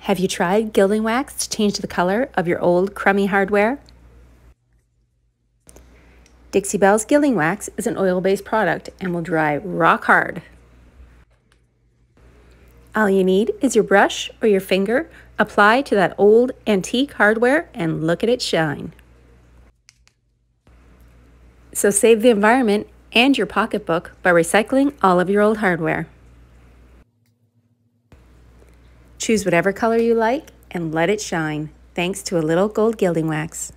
Have you tried Gilding Wax to change the color of your old crummy hardware? Dixie Belle's Gilding Wax is an oil-based product and will dry rock hard. All you need is your brush or your finger. Apply to that old antique hardware and look at it shine. So save the environment and your pocketbook by recycling all of your old hardware. Choose whatever color you like and let it shine, thanks to a little gold gilding wax.